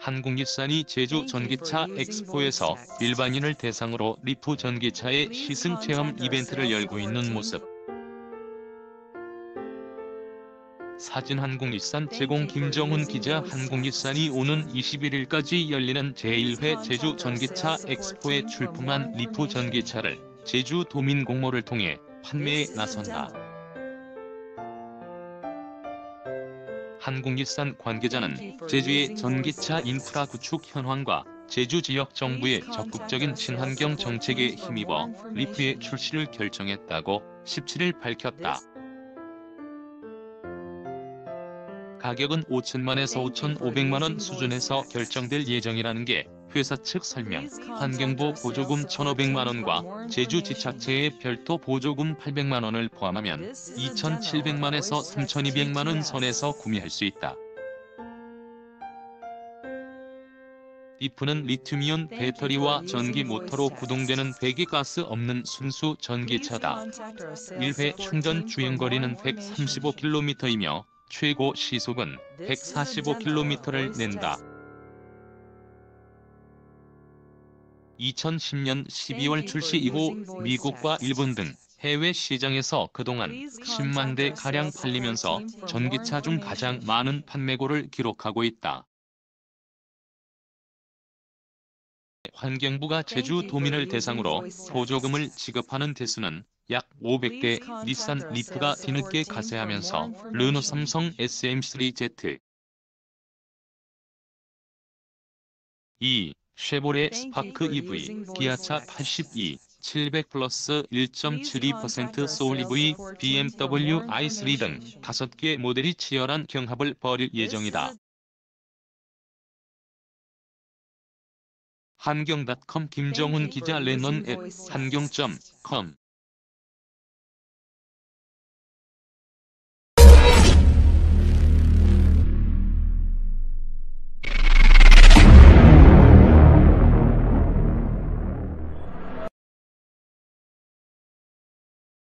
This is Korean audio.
한국일산이 제주 전기차 엑스포에서 일반인을 대상으로 리프 전기차의 시승체험 이벤트를 열고 있는 모습. 사진 한국일산 제공 김정훈 기자. 한국일산이 오는 21일까지 열리는 제1회 제주 전기차 엑스포에 출품한 리프 전기차를 제주 도민공모를 통해 판매에 나선다. 한국일산 관계자는 제주의 전기차 인프라 구축 현황과 제주 지역 정부의 적극적인 친환경 정책에 힘입어 리프의 출시를 결정했다고 17일 밝혔다. 가격은 5천만에서 5,500만원 수준에서 결정될 예정이라는 게 회사 측 설명. 환경부 보조금 1,500만원과 제주지자체의 별도 보조금 800만원을 포함하면 2,700만에서 3,200만원 선에서 구매할 수 있다. 리프는 리튬이온 배터리와 전기 모터로 구동되는 배기가스 없는 순수 전기차다. 1회 충전 주행거리는 135km이며 최고 시속은 145km를 낸다. 2010년 12월 출시 이후 미국과 일본 등 해외 시장에서 그동안 10만 대가량 팔리면서 전기차 중 가장 많은 판매고를 기록하고 있다. 환경부가 제주 도민을 대상으로 보조금을 지급하는 대수는 약 500대, 닛산 리프가 뒤늦게 가세하면서 르노 삼성 SM3Z, 쉐보레 스파크 EV, 기아차 82, 700 플러스 1.72% 소울 EV, BMW i3 등 5개 모델이 치열한 경합을 벌일 예정이다. 한경.com 김정훈 기자. 렌넌 앱 한경.com